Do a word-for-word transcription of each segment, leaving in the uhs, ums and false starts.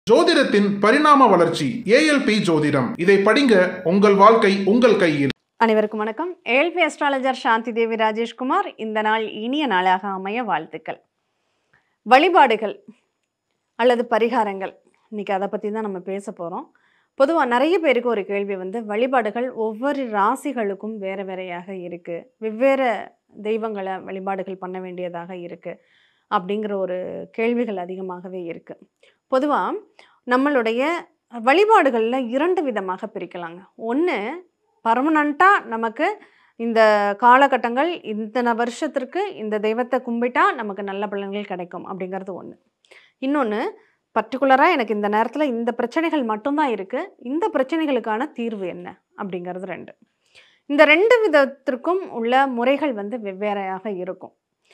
ஜோதிடத்தின் பரிணாம வளர்ச்சி ஏஎல்பி ஜோதிடம். இதை படிங்க, உங்கள் வாழ்க்கை உங்கள் கையில். அனைவருக்கும் வணக்கம். ALP astrologer Shanti Devi Rajeshkumar. இந்த நாள் இனிய நாளாக அமைய வாழ்த்துக்கள். வழிபாடுகள் அல்லது பரிகாரங்கள், இன்னைக்கு அதை பற்றி தான் நம்ம பேச போகிறோம். பொதுவாக நிறைய பேருக்கு ஒரு கேள்வி வந்து, வழிபாடுகள் ஒவ்வொரு ராசிகளுக்கும் வேறு வேறையாக இருக்குது, வெவ்வேறு தெய்வங்களை வழிபாடுகள் பண்ண வேண்டியதாக இருக்குது அப்படிங்கிற ஒரு கேள்விகள் அதிகமாகவே இருக்குது. பொதுவாக நம்மளுடைய வழிபாடுகளில் இரண்டு விதமாக பிரிக்கலாங்க. ஒன்று, பர்மனண்ட்டாக நமக்கு இந்த காலகட்டங்கள் இத்தனை வருஷத்திற்கு இந்த தெய்வத்தை கும்பிட்டா நமக்கு நல்ல பலன்கள் கிடைக்கும் அப்படிங்கிறது ஒன்று. இன்னொன்று, பர்டிகுலராக எனக்கு இந்த நேரத்தில் இந்த பிரச்சனைகள் மட்டும்தான் இருக்குது, இந்த பிரச்சனைகளுக்கான தீர்வு என்ன அப்படிங்கிறது ரெண்டு. இந்த ரெண்டு விதத்திற்கும் உள்ள முறைகள் வந்து வெவ்வேறையாக இருக்கும்.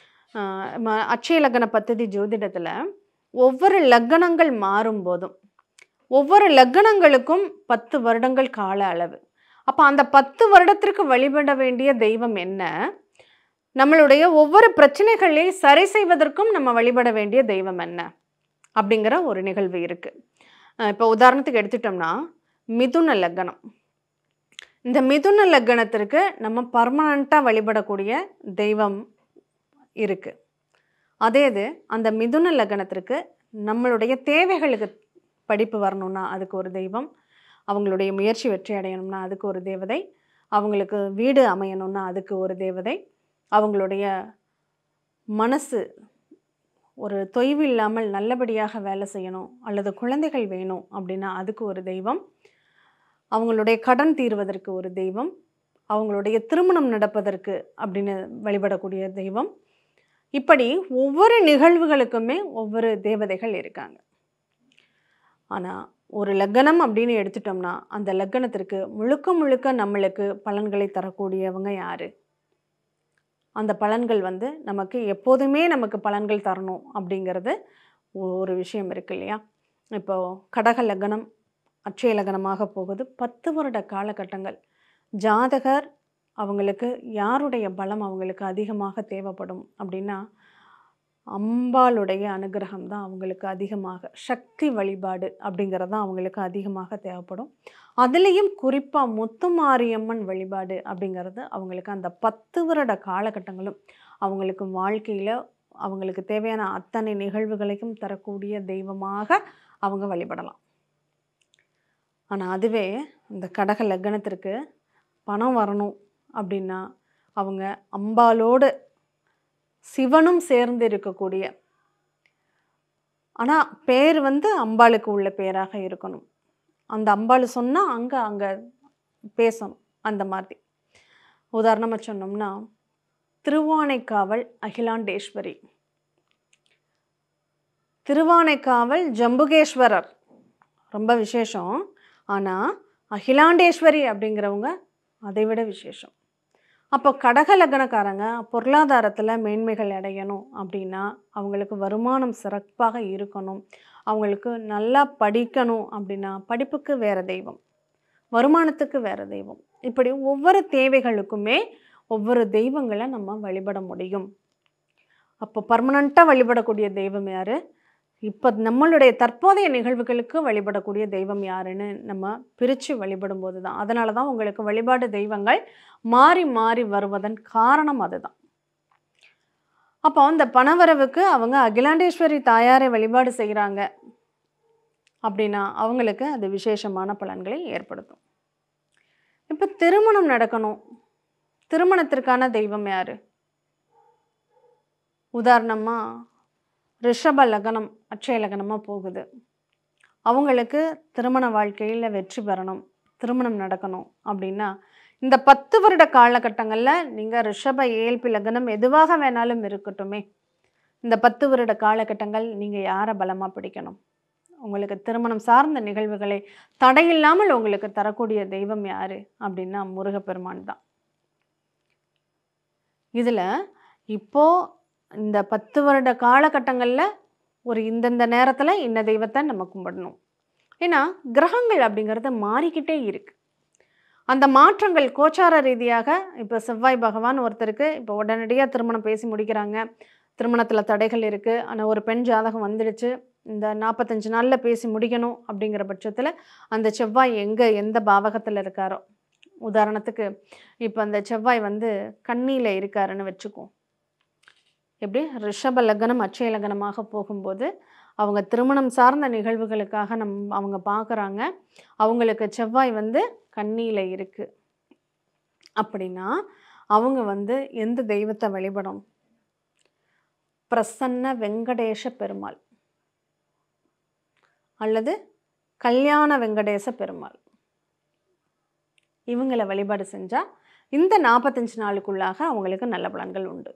அட்சய லக்ன பத்ததி ஜோதிடத்தில் ஒவ்வொரு லக்னங்கள் மாறும்போதும் ஒவ்வொரு லக்னங்களுக்கும் பத்து வருடங்கள் கால அளவு. அப்போ அந்த பத்து வருடத்திற்கு வழிபட வேண்டிய தெய்வம் என்ன, நம்மளுடைய ஒவ்வொரு பிரச்சனைகளை சரி செய்வதற்கும் நம்ம வழிபட வேண்டிய தெய்வம் என்ன அப்படிங்கிற ஒரு நிகழ்வு இருக்குது. இப்போ உதாரணத்துக்கு எடுத்துட்டோம்னா, மிதுன லக்னம். இந்த மிதுன லக்னத்திற்கு நம்ம பர்மனண்ட்டாக வழிபடக்கூடிய தெய்வம் இருக்குது. அதே இது அந்த மிதுன லக்னத்திற்கு நம்மளுடைய தேவைகளுக்கு படிப்பு வரணும்னா அதுக்கு ஒரு தெய்வம், அவங்களுடைய முயற்சி வெற்றி அடையணும்னா அதுக்கு ஒரு தேவதை, அவங்களுக்கு வீடு அமையணும்னா அதுக்கு ஒரு தேவதை, அவங்களுடைய மனசு ஒரு தொய்வு இல்லாமல் நல்லபடியாக வேலை செய்யணும் அல்லது குழந்தைகள் வேணும் அப்படின்னா அதுக்கு ஒரு தெய்வம், அவங்களுடைய கடன் தீர்வதற்கு ஒரு தெய்வம், அவங்களுடைய திருமணம் நடப்பதற்கு அப்படின்னு வழிபடக்கூடிய தெய்வம். இப்படி ஒவ்வொரு நிகழ்வுகளுக்குமே ஒவ்வொரு தேவதைகள் இருக்காங்க. ஆனால் ஒரு லக்னம் அப்படின்னு எடுத்துட்டோம்னா அந்த லக்னத்திற்கு முழுக்க முழுக்க நம்மளுக்கு பலன்களை தரக்கூடியவங்க யார், அந்த பலன்கள் வந்து நமக்கு எப்போதுமே நமக்கு பலன்கள் தரணும் அப்படிங்கிறது ஒரு விஷயம் இருக்கு இல்லையா. இப்போது கடக லக்னம் அட்சய லக்னமாக போகுது. பத்து வருட காலகட்டங்கள் ஜாதகர் அவங்களுக்கு யாருடைய பலம் அவங்களுக்கு அதிகமாக தேவைப்படும் அப்படின்னா அம்பாளுடைய அனுகிரகம் தான் அவங்களுக்கு அதிகமாக, சக்தி வழிபாடு அப்படிங்கிறது தான் அவங்களுக்கு அதிகமாக தேவைப்படும். அதுலேயும் குறிப்பாக முத்துமாரியம்மன் வழிபாடு அப்படிங்கிறது அவங்களுக்கு அந்த பத்து வருட காலகட்டங்களும் அவங்களுக்கு வாழ்க்கையில் அவங்களுக்கு தேவையான அத்தனை நிகழ்வுகளையும் தரக்கூடிய தெய்வமாக அவங்க வழிபடலாம். ஆனால் அதுவே இந்த கடக லக்னத்திற்கு பணம் வரணும் அப்படின்னா அவங்க அம்பாலோடு சிவனும் சேர்ந்து இருக்கக்கூடிய, ஆனால் பேர் வந்து அம்பாளுக்கு உள்ள பேராக இருக்கணும், அந்த அம்பாள் சொன்னால் அங்கே அங்கே பேசணும் அந்த மாதிரி. உதாரணமாக சொன்னோம்னா திருவானைக்காவல் அகிலாண்டேஸ்வரி, திருவானைக்காவல் ஜம்புகேஸ்வரர் ரொம்ப விசேஷம். ஆனால் அகிலாண்டேஸ்வரி அப்படிங்கிறவங்க அதை விட விசேஷம். அப்போ கடக லக்னக்காரங்க பொருளாதாரத்தில் மேன்மைகள் அடையணும் அப்படின்னா அவங்களுக்கு வருமானம் சிறப்பாக இருக்கணும், அவங்களுக்கு நல்லா படிக்கணும் அப்படின்னா படிப்புக்கு வேறு தெய்வம், வருமானத்துக்கு வேறு தெய்வம், இப்படி ஒவ்வொரு தேவைகளுக்குமே ஒவ்வொரு தெய்வங்களை நம்ம வழிபட முடியும். அப்போ பர்மனண்ட்டாக வழிபடக்கூடிய தெய்வம் யார், இப்போ நம்மளுடைய தற்போதைய நிகழ்வுகளுக்கு வழிபடக்கூடிய தெய்வம் யாருன்னு நம்ம பிரித்து வழிபடும் போது தான். அதனால தான் உங்களுக்கு வழிபாடு தெய்வங்கள் மாறி மாறி வருவதன் காரணம் அதுதான். அப்போ அந்த பணவரவுக்கு அவங்க அகிலாண்டேஸ்வரி தாயாரை வழிபாடு செய்கிறாங்க அப்படின்னா அவங்களுக்கு அது விசேஷமான பலன்களை ஏற்படுத்தும். இப்போ திருமணம் நடக்கணும், திருமணத்திற்கான தெய்வம் யார், உதாரணமாக ரிஷப லக்னம் அட்சய லக்னமாக போகுது, அவங்களுக்கு திருமண வாழ்க்கையில் வெற்றி பெறணும், திருமணம் நடக்கணும் அப்படின்னா இந்த பத்து வருட காலகட்டங்களில் நீங்கள் ரிஷப ஏஎல்பி லக்னம் எதுவாக வேணாலும் இருக்கட்டுமே, இந்த பத்து வருட காலகட்டங்கள் நீங்கள் யாரை பலமாக பிடிக்கணும், உங்களுக்கு திருமணம் சார்ந்த நிகழ்வுகளை தடையில்லாமல் உங்களுக்கு தரக்கூடிய தெய்வம் யார் அப்படின்னா முருகப்பெருமான் தான். இதில் இப்போது இந்த பத்து வருட காலகட்டங்களில் ஒரு இந்தந்த நேரத்தில் இந்த தெய்வத்தை நம்ம கும்பிடணும். ஏன்னா கிரகங்கள் அப்படிங்கிறது மாறிக்கிட்டே இருக்குது. அந்த மாற்றங்கள் கோச்சார ரீதியாக இப்போ செவ்வாய் பகவான் ஒருத்தருக்கு இப்போ உடனடியாக திருமணம் பேசி முடிக்கிறாங்க, திருமணத்தில் தடைகள் இருக்குது, ஆனால் ஒரு பெண் ஜாதகம் வந்துடுச்சு, இந்த நாற்பத்தஞ்சு நாளில் பேசி முடிக்கணும் அப்படிங்கிற பட்சத்தில் அந்த செவ்வாய் எங்கே எந்த பாவகத்தில் இருக்காரோ, உதாரணத்துக்கு இப்போ அந்த செவ்வாய் வந்து கன்னியில் இருக்காருன்னு வச்சுக்குவோம். எப்படி ரிஷப லக்னம் அட்சய லக்னமாக போகும்போது அவங்க திருமணம் சார்ந்த நிகழ்வுகளுக்காக நம் அவங்க பார்க்குறாங்க. அவங்களுக்கு செவ்வாய் வந்து கன்னியில் இருக்குது அப்படின்னா அவங்க வந்து எந்த தெய்வத்தை வழிபடும்? பிரசன்ன வெங்கடேஷ பெருமாள் அல்லது கல்யாண வெங்கடேச பெருமாள் இவங்களை வழிபாடு செஞ்சால் இந்த நாற்பத்தஞ்சு நாளுக்குள்ளாக அவங்களுக்கு நல்ல பலன்கள் உண்டு.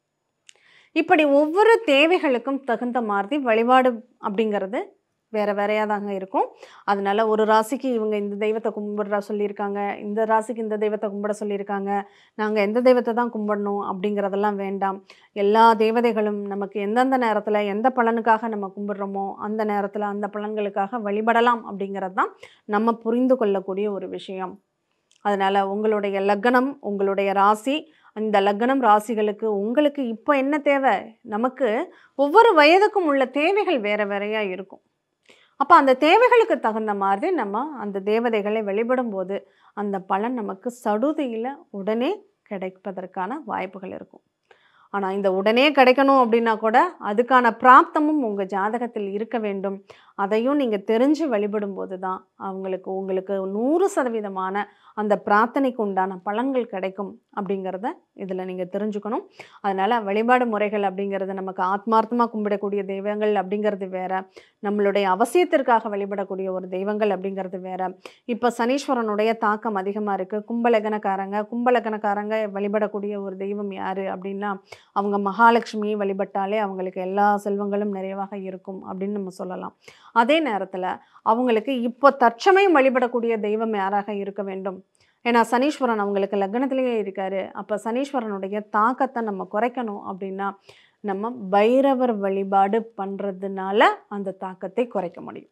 இப்படி ஒவ்வொரு தேவைகளுக்கும் தகுந்த மாதிரி வழிபாடு அப்படிங்கிறது வேறு வேறையாக தாங்க இருக்கும். அதனால ஒரு ராசிக்கு இவங்க இந்த தெய்வத்தை கும்பிடுறா சொல்லியிருக்காங்க, இந்த ராசிக்கு இந்த தெய்வத்தை கும்பிட சொல்லியிருக்காங்க, நாங்கள் எந்த தெய்வத்தை தான் கும்பிடணும் அப்படிங்கிறதெல்லாம் வேண்டாம். எல்லா தேவதைகளும் நமக்கு எந்தெந்த நேரத்தில் எந்த பலனுக்காக நம்ம கும்பிடுறோமோ அந்த நேரத்தில் அந்த பலன்களுக்காக வழிபடலாம் அப்படிங்கிறது தான் நம்ம புரிந்து கொள்ளக்கூடிய ஒரு விஷயம். அதனால் உங்களுடைய லக்னம், உங்களுடைய ராசி, இந்த லக்னம் ராசிகளுக்கு உங்களுக்கு இப்போ என்ன தேவை, நமக்கு ஒவ்வொரு வயதுக்கும் உள்ள தேவைகள் வேறு வேறையாக இருக்கும். அப்போ அந்த தேவைகளுக்கு தகுந்த மாதிரி நம்ம அந்த தேவதைகளை வழிபடும் போது அந்த பலன் நமக்கு சடுதியில் உடனே கிடைப்பதற்கான வாய்ப்புகள் இருக்கும். ஆனால் இந்த உடனே கிடைக்கணும் அப்படின்னா கூட அதுக்கான பிராப்தமும் உங்கள் ஜாதகத்தில் இருக்க வேண்டும். அதையும் நீங்கள் தெரிஞ்சு வழிபடும் போது தான் அவங்களுக்கு உங்களுக்கு நூறு சதவீதமான அந்த பிரார்த்தனைக்கு உண்டான பலன்கள் கிடைக்கும் அப்படிங்கிறத இதில் நீங்கள் தெரிஞ்சுக்கணும். அதனால் வழிபாடு முறைகள் அப்படிங்கிறது நமக்கு ஆத்மார்த்தமாக கும்பிடக்கூடிய தெய்வங்கள் அப்படிங்கிறது வேறு, நம்மளுடைய அவசியத்திற்காக வழிபடக்கூடிய ஒரு தெய்வங்கள் அப்படிங்கிறது வேறு. இப்போ சனீஸ்வரனுடைய தாக்கம் அதிகமாக இருக்குது. கும்பலக்கணக்காரங்க கும்பலக்கணக்காரங்க வழிபடக்கூடிய ஒரு தெய்வம் யார் அப்படின்னா அவங்க மகாலட்சுமியை வழிபட்டாலே அவங்களுக்கு எல்லா செல்வங்களும் நிறைவாக இருக்கும் அப்படின்னு நம்ம சொல்லலாம். அதே நேரத்தில் அவங்களுக்கு இப்போ தற்சமயம் வழிபடக்கூடிய தெய்வம் யாராக இருக்க வேண்டும்? ஏன்னா சனீஸ்வரன் அவங்களுக்கு லக்னத்திலேயே இருக்கார். அப்போ சனீஸ்வரனுடைய தாக்கத்தை நம்ம குறைக்கணும் அப்படின்னா நம்ம பைரவர் வழிபாடு பண்ணுறதுனால அந்த தாக்கத்தை குறைக்க முடியும்.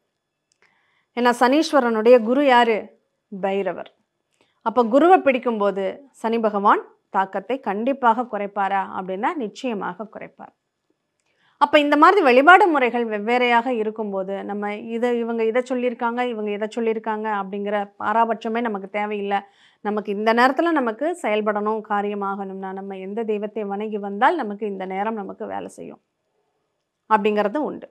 ஏன்னா சனீஸ்வரனுடைய குரு யார்? பைரவர். அப்போ குருவை பிடிக்கும்போது சனி பகவான் தாக்கத்தை கண்டிப்பாக குறைப்பாரா அப்படின்னா நிச்சயமாக குறைப்பார். அப்போ இந்த மாதிரி வழிபாடு முறைகள் வெவ்வேறையாக இருக்கும்போது நம்ம இதை இவங்க இதை சொல்லியிருக்காங்க இவங்க இதை சொல்லியிருக்காங்க அப்படிங்கிற பாராபட்சமே நமக்கு தேவையில்லை. நமக்கு இந்த நேரத்தில் நமக்கு செயல்படணும், காரியமாகணும்னா நம்ம எந்த தெய்வத்தை வணங்கி வந்தால் நமக்கு இந்த நேரம் நமக்கு வேலை செய்யும் அப்படிங்கிறது உண்டு.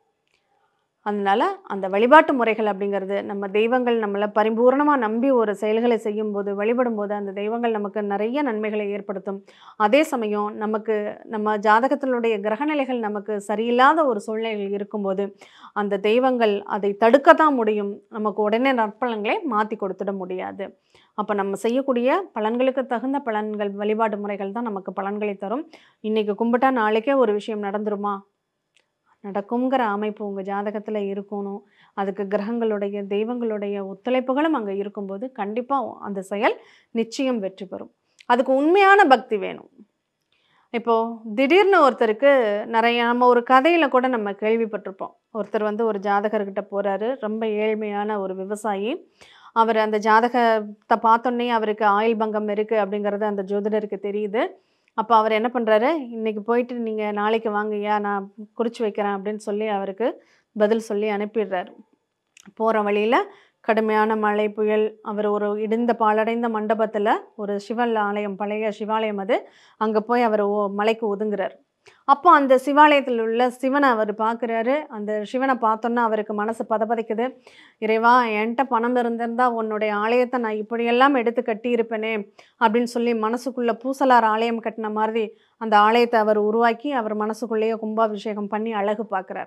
அதனால் அந்த வழிபாட்டு முறைகள் அப்படிங்கிறது நம்ம தெய்வங்கள் நம்மளை பரிபூர்ணமாக நம்பி ஒரு செயல்களை செய்யும்போது வழிபடும்போது அந்த தெய்வங்கள் நமக்கு நிறைய நன்மைகளை ஏற்படுத்தும். அதே சமயம் நமக்கு நம்ம ஜாதகத்தினுடைய கிரகநிலைகள் நமக்கு சரியில்லாத ஒரு சூழ்நிலைகள் இருக்கும்போது அந்த தெய்வங்கள் அதை தடுக்கத்தான் முடியும், நமக்கு உடனே நற்பலன்களை மாற்றி கொடுத்துட முடியாது. அப்போ நம்ம செய்யக்கூடிய பலன்களுக்கு தகுந்த பலன்கள் வழிபாடு முறைகள் தான் நமக்கு பலன்களை தரும். இன்றைக்கி கும்பிட்டா நாளைக்கே ஒரு விஷயம் நடந்துருமா? நடக்குங்கிற அமைப்பு உங்கள் ஜாதகத்தில் இருக்கணும். அதுக்கு கிரகங்களுடைய தெய்வங்களுடைய ஒத்துழைப்புகளும் அங்கே இருக்கும்போது கண்டிப்பாக அந்த செயல் நிச்சயம் வெற்றி பெறும். அதுக்கு உண்மையான பக்தி வேணும். இப்போது திடீர்னு ஒருத்தருக்கு நிறைய நம்ம ஒரு கதையில் கூட நம்ம கேள்விப்பட்டிருப்போம். ஒருத்தர் வந்து ஒரு ஜாதகர்கிட்ட போகிறாரு, ரொம்ப ஏழ்மையான ஒரு விவசாயி. அவர் அந்த ஜாதகத்தை பார்த்தோன்னே அவருக்கு ஆயுள் பங்கம் இருக்குது அப்படிங்கிறது அந்த ஜோதிடருக்கு தெரியுது. அப்போ அவர் என்ன பண்ணுறாரு, இன்றைக்கி போயிட்டு நீங்கள் நாளைக்கு வாங்கய்யா நான் குறித்து வைக்கிறேன் அப்படின்னு சொல்லி அவருக்கு பதில் சொல்லி அனுப்பிடுறாரு. போகிற வழியில் கடுமையான மழை புயல், அவர் ஒரு இடிந்த பாழடைந்த மண்டபத்தில் ஒரு சிவன் ஆலயம், பழைய சிவாலயம் அது, அங்கே போய் அவர் ஓ மலைக்கு ஒதுங்குறார். அப்போ அந்த சிவாலயத்தில் உள்ள சிவனை அவர் பார்க்குறாரு. அந்த சிவனை பார்த்தோன்னா அவருக்கு மனசு பதப்பதைக்குது. இறைவா, என்கிட்ட பணம் இருந்திருந்தால் உன்னுடைய ஆலயத்தை நான் இப்படியெல்லாம் எடுத்து கட்டியிருப்பேனே அப்படின்னு சொல்லி மனசுக்குள்ளே பூசலார் ஆலயம் கட்டின மாதிரி அந்த ஆலயத்தை அவர் உருவாக்கி அவர் மனசுக்குள்ளேயே கும்பாபிஷேகம் பண்ணி அழகு பார்க்குறார்.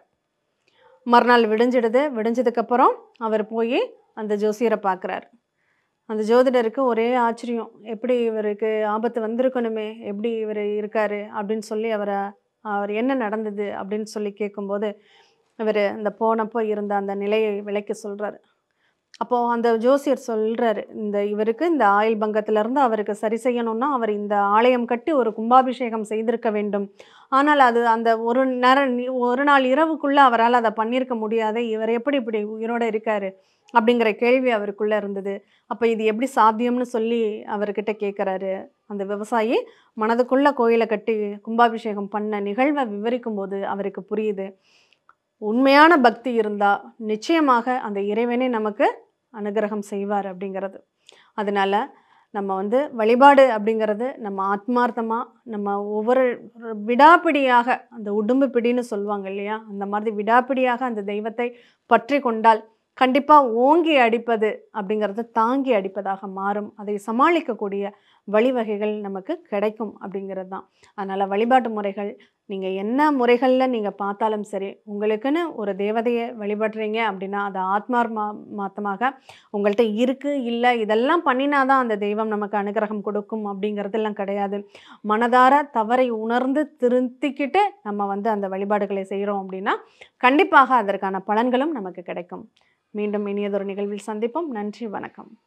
மறுநாள் விடிஞ்சிடுது. விடிஞ்சதுக்கப்புறம் அவர் போய் அந்த ஜோசியரை பார்க்குறார். அந்த ஜோதிடருக்கு ஒரே ஆச்சரியம், எப்படி இவருக்கு ஆபத்து வந்திருக்கணுமே, எப்படி இவர் இருக்கார் அப்படின்னு சொல்லி அவரை அவர் என்ன நடந்தது அப்படின்னு சொல்லி கேட்கும்போது இவர் இந்த போனப்போ இருந்த அந்த நிலையை விளக்கி சொல்கிறார். அப்போது அந்த ஜோசியர் சொல்கிறாரு, இந்த இவருக்கு இந்த ஆயுள் பங்கத்திலேருந்து அவருக்கு சரி செய்யணும்னா அவர் இந்த ஆலயம் கட்டி ஒரு கும்பாபிஷேகம் செய்திருக்க வேண்டும். ஆனால் அது அந்த ஒரு நேரம் ஒரு நாள் இரவுக்குள்ளே அவரால் அதை பண்ணியிருக்க முடியாது. இவர் எப்படி இப்படி உயிரோடு இருக்கார் அப்படிங்கிற கேள்வி அவருக்குள்ளே இருந்தது. அப்போ இது எப்படி சாத்தியம்னு சொல்லி அவர்கிட்ட கேட்குறாரு. அந்த விவசாயி மனதுக்குள்ளே கோயிலை கட்டி கும்பாபிஷேகம் பண்ண நிகழ்வை விவரிக்கும் போது அவருக்கு புரியுது, உண்மையான பக்தி இருந்தால் நிச்சயமாக அந்த இறைவனே நமக்கு அனுகிரகம் செய்வார் அப்படிங்கிறது. அதனால நம்ம வந்து வழிபாடு அப்படிங்கிறது நம்ம ஆத்மார்த்தமாக நம்ம ஒவ்வொரு விடாப்பிடியாக, அந்த உடும்பு பிடின்னு சொல்லுவாங்க இல்லையா, அந்த மாதிரி விடாப்பிடியாக அந்த தெய்வத்தை பற்றி கொண்டால் கண்டிப்பாக ஓங்கி அடிப்பது அப்படிங்கிறது தாங்கி அடிப்பதாக மாறும். அதை சமாளிக்கக்கூடிய வழிவகைகள் நமக்கு கிடைக்கும் அப்படிங்கிறது தான். அதனால் வழிபாட்டு முறைகள் நீங்கள் என்ன முறைகளில் நீங்கள் பார்த்தாலும் சரி, உங்களுக்குன்னு ஒரு தேவதையை வழிபடுறீங்க அப்படின்னா அது ஆத்மார்மா மாத்தமாக உங்கள்கிட்ட இருக்குது இல்லை இதெல்லாம் பண்ணினாதான் அந்த தெய்வம் நமக்கு அனுகிரகம் கொடுக்கும் அப்படிங்கிறதெல்லாம் கிடையாது. மனதார தவறை உணர்ந்து திருத்திக்கிட்டு நம்ம வந்து அந்த வழிபாடுகளை செய்கிறோம் அப்படின்னா கண்டிப்பாக அதற்கான பலன்களும் நமக்கு கிடைக்கும். மீண்டும் இனியதொரு நிகழ்வில் சந்திப்போம். நன்றி, வணக்கம்.